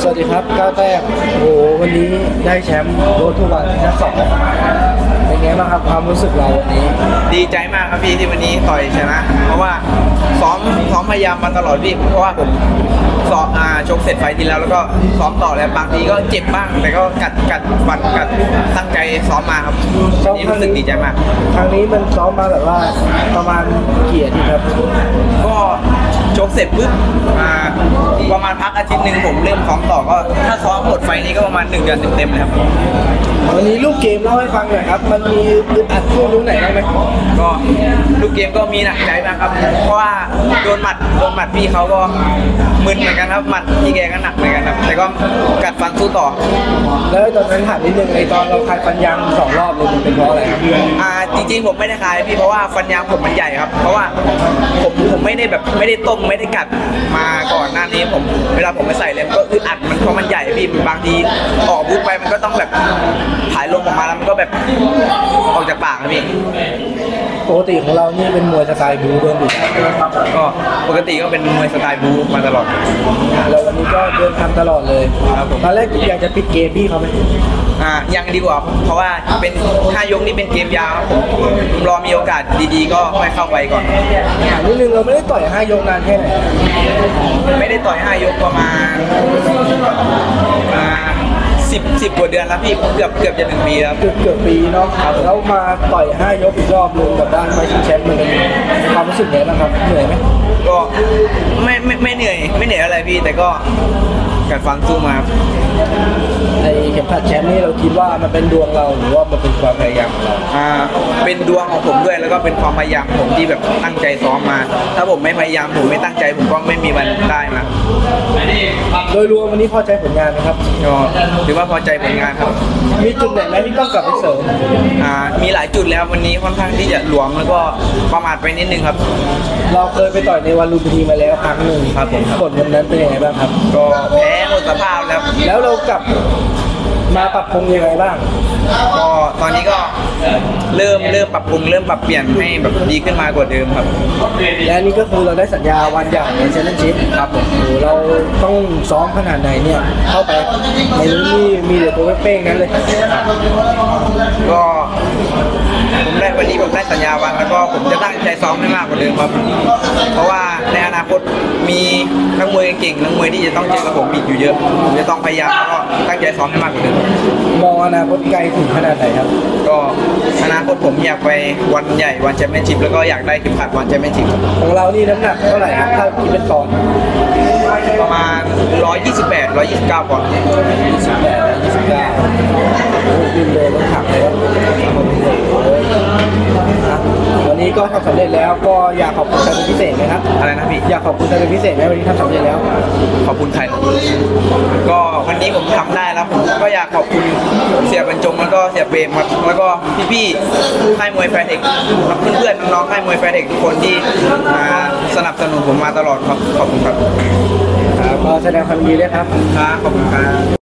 วัสดีครับก้าวแต้มโอ้วันนี้ได้แชมป์โรดทูวันซีซั่น2เป็นไงบ้างครับความรู้สึกเราวันนี้ดีใจมากครับพี่ที่วันนี้ต่อยชนะเพราะว่าซ้อมพยายามมาตลอดพี่เพราะว่าผมซ้อมชกเสร็จไฟทีแล้วก็ซ้อมต่อแล้วบางทีก็เจ็บบ้างแต่ก็กัดฟันตั้งใจซ้อมมาครับนี่รู้สึกดีใจมากครั้งนี้มันซ้อมมาแบบว่าประมาณกี่อาทิตย์ครับก็ชกเสร็จปุ๊บประมาณพักอาทิตย์หนึ่งผมเริ่มซ้อมต่อก็ถ้าซ้อมหมดไฟนี้ก็ประมาณ1 เดือนเต็มๆเลยครับวันนี้ลูกเกมเล่าให้ฟังหน่อยครับมันมีอึดอัดช่วงไหนบ้างไหมก็ลูกเกมก็มีหนักใจมากครับเพราะว่าโดนหมัดพี่เขาก็มึนเหมือนกันครับหมัดพี่แกก็หนักเหมือนกันครับแต่ก็กัดฟันสู้ต่อแล้วตอนนั้นถามนิดนึงไอตอนเราคลายฟันยาง2 รอบเลยมันเป็นเพราะอะไรครับจริงๆผมไม่ได้คลายพี่เพราะว่าฟันยางผมมันใหญ่ครับเพราะว่าผมไม่ได้ต้มไม่ได้กัดมาก่อนหน้านี้เวลาผมไปใส่เลยก็อึดอัดมันเพราะมันใหญ่พี่บางทีออกบุ๊กไปมันก็ต้องแบบถ่ายลมออกมาแล้วมันก็แบบออกจากปากครับพี่ปกติของเรานี่เป็นมวยสไตล์บูเดินอยู่ก็ปกติก็เป็นมวยสไตล์บูมาตลอดแล้ววันนี้ก็เดินทำตลอดเลยตอนแรกอยากจะปิดเกมพี่เขาไหมยังดีกว่าเพราะว่าเป็น5 ยกนี่เป็นเกมยาวผมรอมีโอกาสดีๆก็ค่อยเข้าไปก่อนนิดนึงเราไม่ได้ต่อย5 ยกนานแค่ไหนไม่ได้ต่อย5 ยกประมาณ10 กว่าเดือนแล้วพี่เกือบจะ1 ปีแล้วเกือบปีเนาะแล้วมาต่อย5 ยกอีกรอบนึงกับด้านไฟชิงแชมป์มันเป็นความรู้สึกไงบ้างครับเหนื่อยไหมก็ไม่เหนื่อยอะไรพี่แต่ก็กัดฟันสู้มาไอเข็มขัดแชมป์นี่เราคิดว่ามันเป็นดวงเราหรือว่ามันเป็นความพยายามของเราเป็นดวงของผมด้วยแล้วก็เป็นความพยายามผมที่แบบตั้งใจซ้อมมาถ้าผมไม่พยายามผมไม่ตั้งใจผมก็ไม่มีวันได้มาโดยรวมวันนี้พอใจผลงานไหมครับก็ถือว่าพอใจผลงานครับมีจุดไหนไหมที่ต้องกลับไปเสริมมีหลายจุดแล้ววันนี้ค่อนข้างที่จะหลวมแล้วก็ประมาทไปนิดนึงครับเราเคยไปต่อยในวันลุมพินีมาแล้วครั้งหนึ่งครับผมผลวันนั้นเป็นยังไงบ้างครับก็แพ้หมดสภาพแล้วเรากลับมาปรับปรุงยังไงบ้างก็ตอนนี้ก็เริ่มปรับปรุงเริ่มปรับเปลี่ยนให้แบบดีขึ้นมากว่าเดิมครับและนี่ก็คือเราได้สัญญาวันใหญ่ในแชมเปี้ยนชิพครับผมเราต้องซ้อมขนาดไหนเนี่ยเข้าไปในนี้มีแต่ตัวเป้งๆนั้นเลยก็วันนี้ผมได้สัญญาวันแล้วก็ผมจะตั้งใจซ้อมให้มากกว่าเดิมครับเพราะว่าในอนาคตมีนักมวยเก่งนักมวยที่จะต้องเจอกับผมอีกอยู่เยอะผมจะต้องพยายามแล้วก็ตั้งใจซ้อมให้มากกว่าเดิมมองอนาคตไกลถึงขนาดไหนครับก็อนาคตผมอยากไปวันใหญ่วันแชมเปี้ยนชิพแล้วก็อยากได้เข็มขัดวันแชมเปี้ยนชิพของเรานี่น้ำหนักเท่าไหร่ครับถ้าคิดเป็นปอนด์ประมาณ128 129 ปอนด์บินเลยรถถังเลยครับวันนี้ก็ทำสำเร็จแล้วก็อยากขอบคุณใครเป็นพิเศษไหมครับอะไรนะพี่อยากขอบคุณใครเป็นพิเศษไหมวันนี้ทำสำเร็จแล้วขอบคุณใครก็วันนี้ผมทำได้แล้วผมก็อยากขอบคุณเสียบรรจงแล้วก็เสียเบมครับแล้วก็พี่ๆค่ายมวยแฟร์เทคเพื่อนๆน้องๆค่ายมวยแฟร์เทคทุกคนที่สนับสนุนผมมาตลอดครับขอบคุณครับก็แสดงความยินดีด้วยครับขอบคุณครับ